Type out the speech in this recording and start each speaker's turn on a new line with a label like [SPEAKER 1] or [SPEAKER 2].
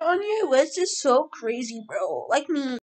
[SPEAKER 1] on your list is so crazy, bro. Like me.